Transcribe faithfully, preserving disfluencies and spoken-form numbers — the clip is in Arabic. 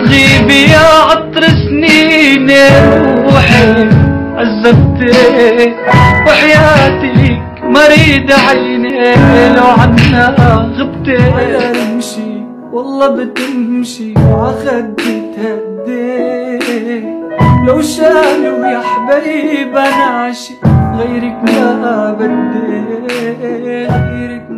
تغيبي يا عطر سنيني روحي عذبتك وحياتك مريد عيني لو عنا غبتي. على رمشي والله بتمشي وعخدي تهدي، لو شالوا يا حبيب انا عاشق غيرك ما بدي غيرك